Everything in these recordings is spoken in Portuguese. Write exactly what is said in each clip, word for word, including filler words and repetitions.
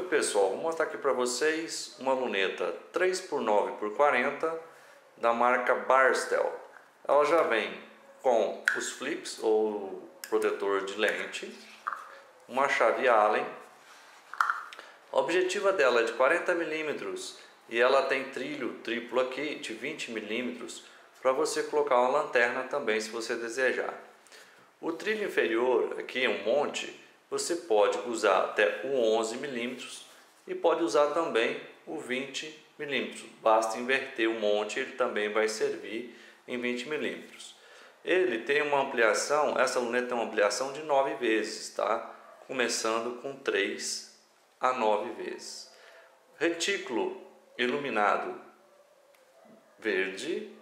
pessoal, vou mostrar aqui para vocês uma luneta três por nove por quarenta da marca Barstel. Ela já vem com os flips ou protetor de lente, uma chave Allen. A objetiva dela é de quarenta milímetros e ela tem trilho triplo aqui de vinte milímetros para você colocar uma lanterna também, se você desejar. O trilho inferior aqui, um monte, você pode usar até o onze milímetros e pode usar também o vinte milímetros. Basta inverter o monte, ele também vai servir em vinte milímetros. Ele tem uma ampliação, essa luneta tem uma ampliação de nove vezes, tá? Começando com três a nove vezes. Retículo iluminado verde,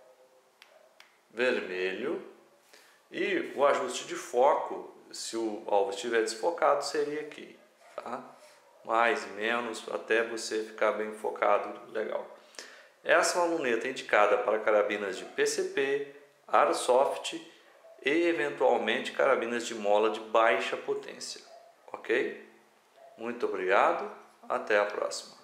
vermelho, e o ajuste de foco, se o alvo estiver desfocado, seria aqui, tá? Mais e menos, até você ficar bem focado, legal. Essa é uma luneta indicada para carabinas de P C P, Airsoft e eventualmente carabinas de mola de baixa potência, ok? Muito obrigado, até a próxima.